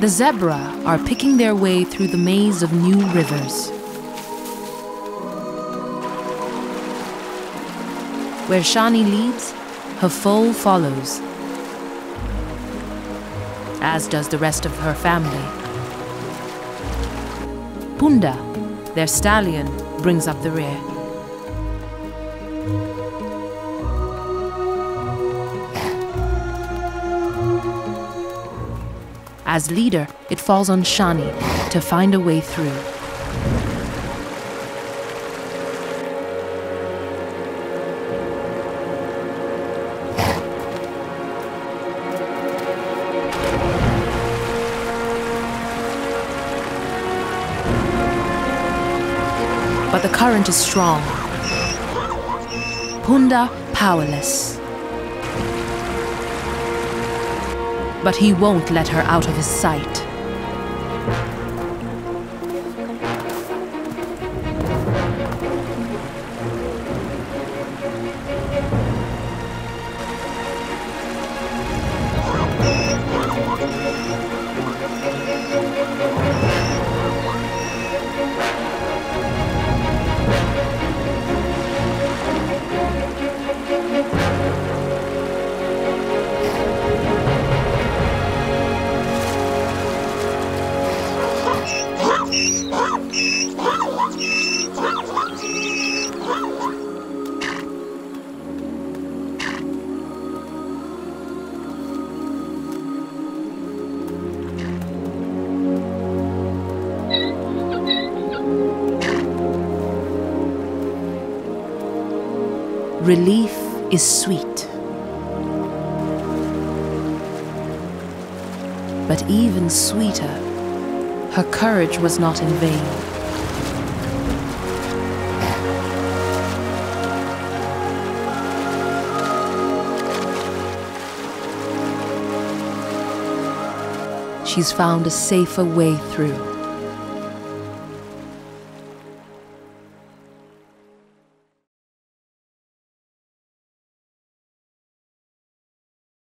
The zebra are picking their way through the maze of new rivers. Where Shani leads, her foal follows, as does the rest of her family. Punda, their stallion, brings up the rear. As leader, it falls on Shani to find a way through. But the current is strong. Punda powerless. But he won't let her out of his sight. Relief is sweet. But even sweeter, her courage was not in vain. She's found a safer way through.